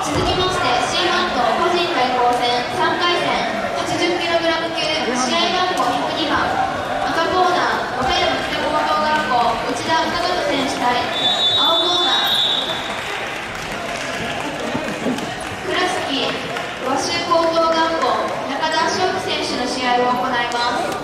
続きまして C1 と個人対抗戦3回戦 80kg 級試合番号102番赤コーナー和歌山北高等学校内田貴人選手対青コーナー倉敷和州高等学校中田翔樹選手の試合を行います。